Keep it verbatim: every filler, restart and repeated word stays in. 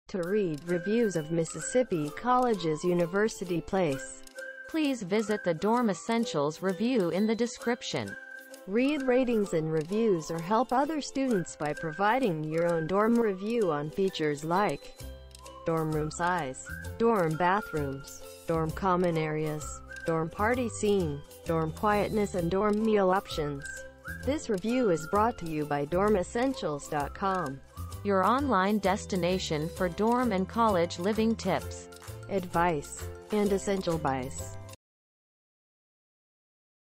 To read reviews of Mississippi College's University Place, please visit the Dorm Essentials review in the description. Read ratings and reviews or help other students by providing your own dorm review on features like dorm room size, dorm bathrooms, dorm common areas, dorm party scene, dorm quietness and dorm meal options. This review is brought to you by dorm essentials dot com, your online destination for dorm and college living tips, advice, and essential buys.